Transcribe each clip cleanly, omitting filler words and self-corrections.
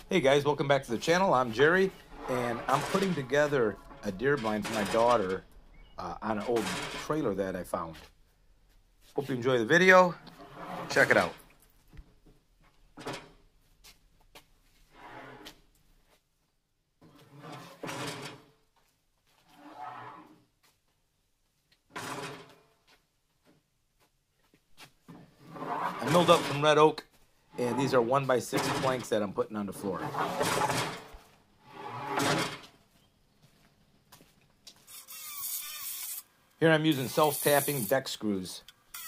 Hey guys, welcome back to the channel. I'm Jerry, and I'm putting together a deer blind for my daughter on an old trailer that I found. Hope you enjoy the video. Check it out. I milled up some red oak, and these are 1x6 planks that I'm putting on the floor. Here I'm using self-tapping deck screws.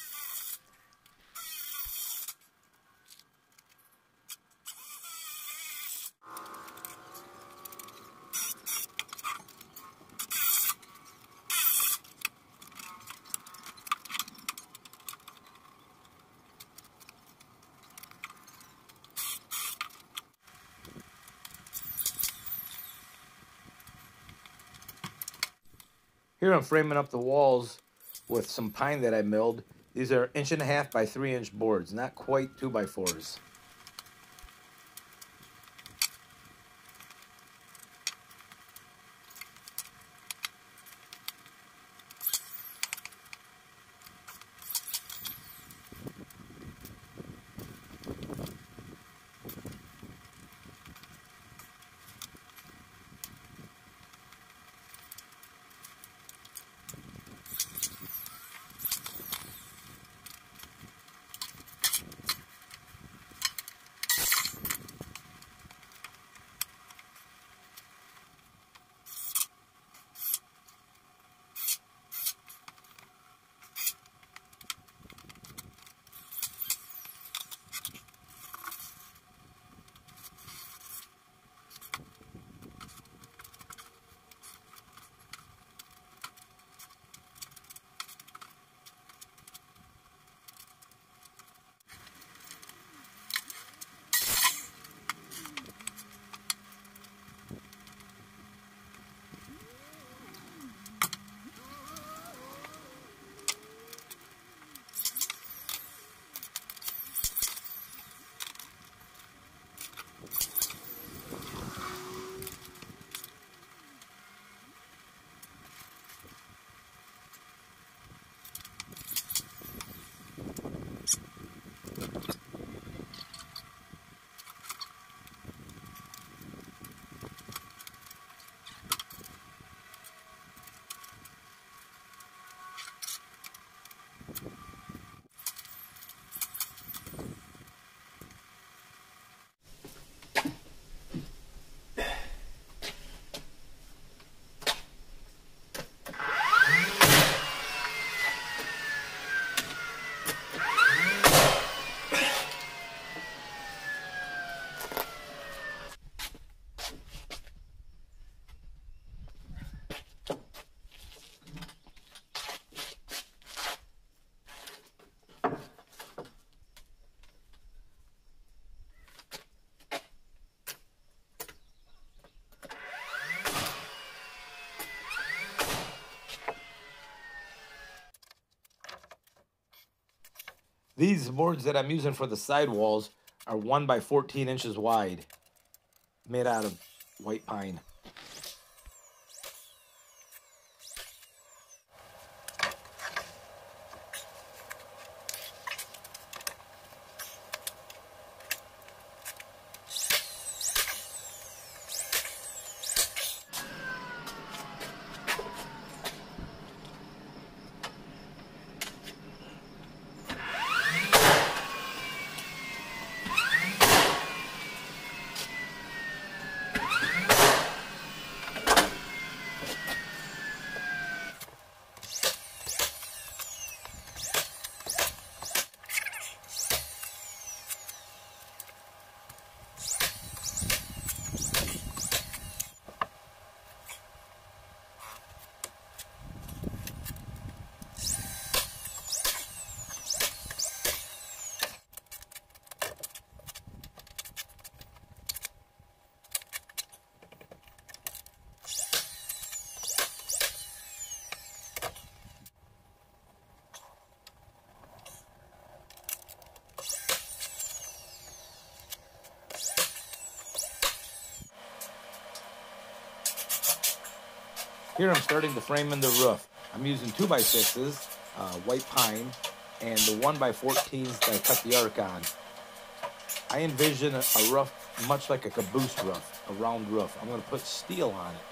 Here I'm framing up the walls with some pine that I milled. These are 1.5 by 3 boards, not quite 2x4s. These boards that I'm using for the side walls are 1 by 14 inches wide, made out of white pine. Here I'm starting to frame in the roof. I'm using 2x6s, white pine, and the 1x14s that I cut the arc on. I envision a roof much like a caboose roof, a round roof. I'm going to put steel on it.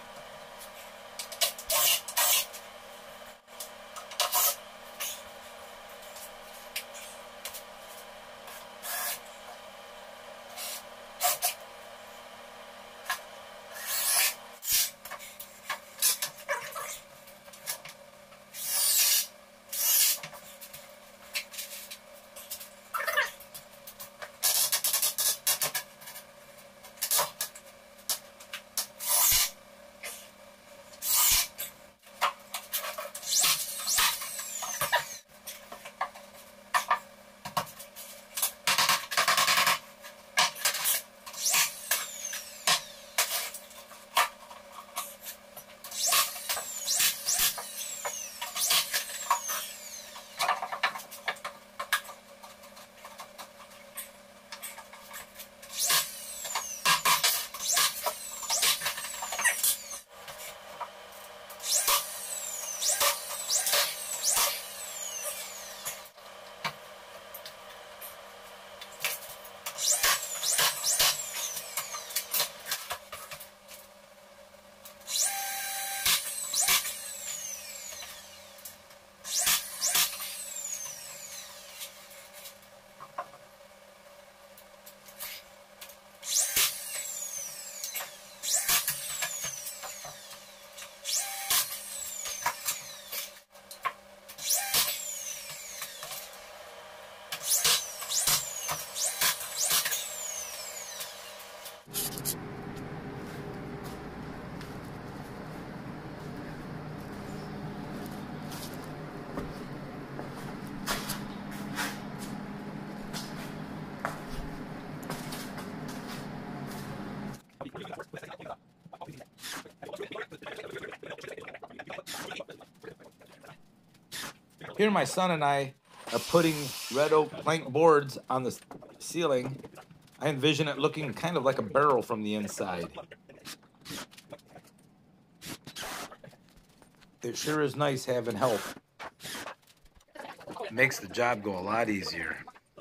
Here my son and I are putting red oak plank boards on the ceiling. I envision it looking kind of like a barrel from the inside. It sure is nice having help. It makes the job go a lot easier.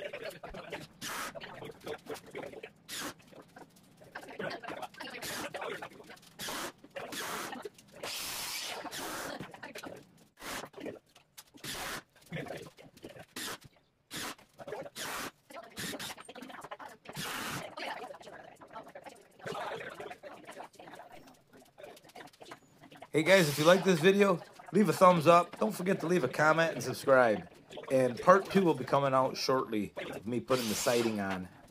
Hey guys, if you like this video, leave a thumbs up. Don't forget to leave a comment and subscribe. And part 2 will be coming out shortly of me putting the siding on.